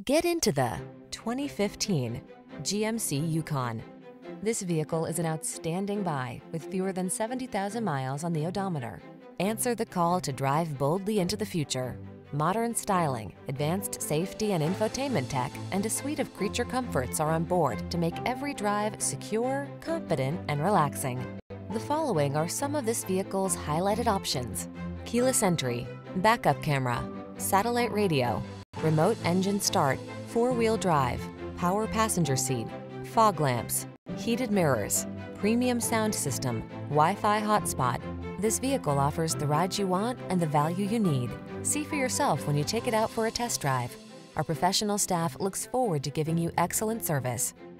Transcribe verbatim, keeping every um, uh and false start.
Get into the twenty fifteen G M C Yukon. This vehicle is an outstanding buy with fewer than seventy thousand miles on the odometer. Answer the call to drive boldly into the future. Modern styling, advanced safety and infotainment tech, and a suite of creature comforts are on board to make every drive secure, confident, and relaxing. The following are some of this vehicle's highlighted options: keyless entry, backup camera, satellite radio, remote engine start, four-wheel drive, power passenger seat, fog lamps, heated mirrors, premium sound system, Wi-Fi hotspot. This vehicle offers the ride you want and the value you need. See for yourself when you take it out for a test drive. Our professional staff looks forward to giving you excellent service.